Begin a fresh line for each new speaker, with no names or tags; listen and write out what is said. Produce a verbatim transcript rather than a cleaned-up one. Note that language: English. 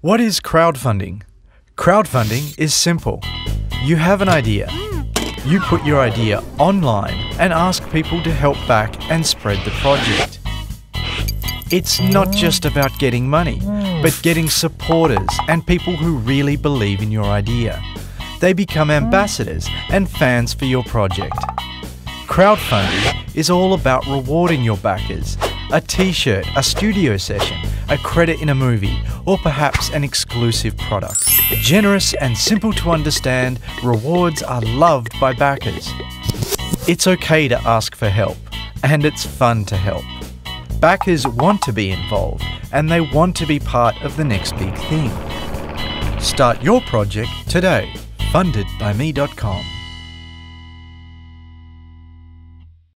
What is crowdfunding? Crowdfunding is simple. You have an idea. You put your idea online and ask people to help back and spread the project. It's not just about getting money, but getting supporters and people who really believe in your idea. They become ambassadors and fans for your project. Crowdfunding is all about rewarding your backers. A t-shirt, a studio session, a credit in a movie, or perhaps an exclusive product. Generous and simple to understand, rewards are loved by backers. It's okay to ask for help, and it's fun to help. Backers want to be involved, and they want to be part of the next big thing. Start your project today. funded by me dot com